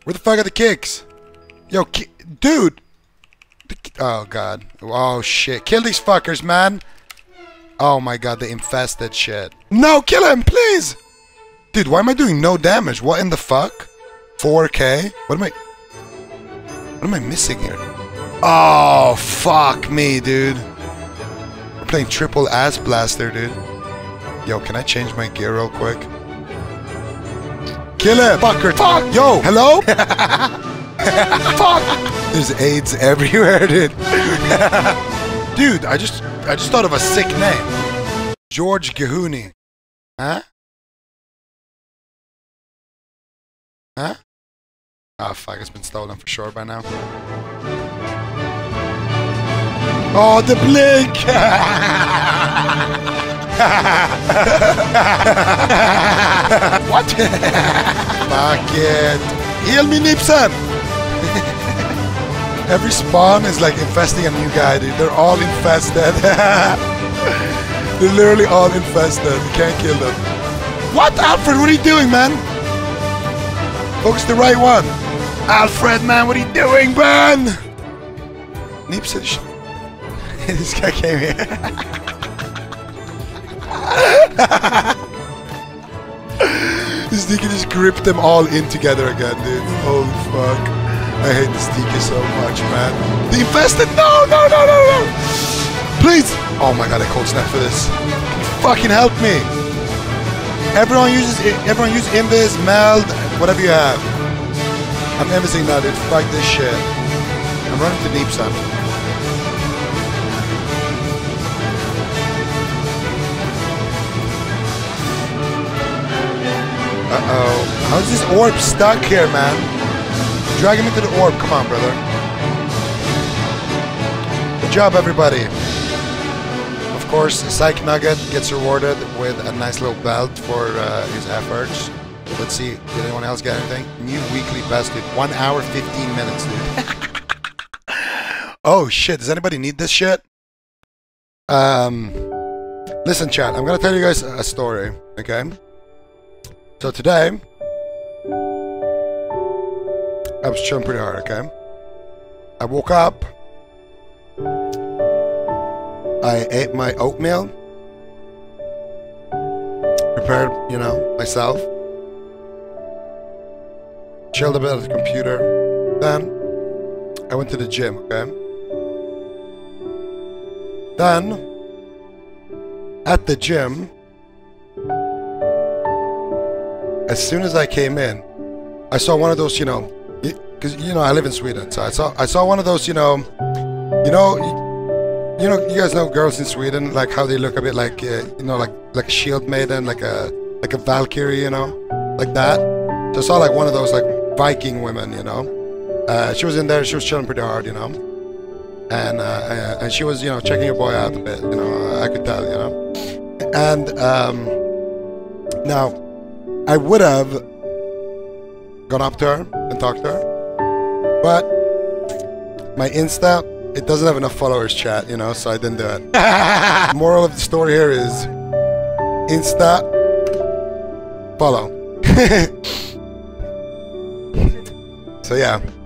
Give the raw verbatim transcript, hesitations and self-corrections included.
Where the fuck are the kicks? Yo, ki dude. Oh, God. Oh, shit. Kill these fuckers, man. Oh, my God. They infested shit. No, kill him, please. Dude, why am I doing no damage? What in the fuck? four K? What am I... What am I missing here? Oh, fuck me, dude. We're playing triple ass blaster, dude. Yo, can I change my gear real quick? Kill him! Fucker! Fuck! Yo! Hello? Fuck! There's AIDS everywhere, dude. Dude, I just I just thought of a sick name. George Gahuni. Huh? Huh? Oh fuck, it's been stolen for sure by now. Oh, the blink! What? Fuck it. Heal me, Nipson! Every spawn is like infesting a new guy, dude. They're all infested. They're literally all infested. You can't kill them. What, Alfred? What are you doing, man? Focus the right one. Alfred, man, what are you doing, man? Nipson. This guy came here. This Deacon just gripped them all in together again, dude. Holy fuck. I hate this Deacon so much, man. The infested! No, no, no, no, no! Please! Oh my god, I cold snap for this. Can you fucking help me? Everyone uses everyone use Invis, Meld, whatever you have. I'm invising now, dude. Fuck this shit. I'm running to Deep Sun. Uh-oh. How's this orb stuck here, man? Drag him into the orb. Come on, brother. Good job, everybody. Of course, Psych Nugget gets rewarded with a nice little belt for uh, his efforts. Let's see, did anyone else get anything? New weekly best, dude. One hour, fifteen minutes, dude. Oh, shit. Does anybody need this shit? Um, listen, chat. I'm going to tell you guys a story, okay? So today, I was chilling pretty hard, okay? I woke up. I ate my oatmeal. Prepared, you know, myself. Chilled a bit at the computer. Then, I went to the gym, okay? Then, at the gym, as soon as I came in, I saw one of those, you know, because, you know, I live in Sweden, so I saw I saw one of those, you know, you know, you know, you guys know girls in Sweden, like how they look a bit like, uh, you know, like like a shield maiden, like a like a Valkyrie, you know, like that. So I saw like one of those like Viking women, you know. Uh, she was in there, she was chilling pretty hard, you know, and uh, and she was, you know, checking your boy out a bit, you know, I could tell, you know, and um, now I would have gone up to her and talked to her, but my Insta, it doesn't have enough followers, chat, you know, so I didn't do it. The moral of the story here is Insta follow. So yeah.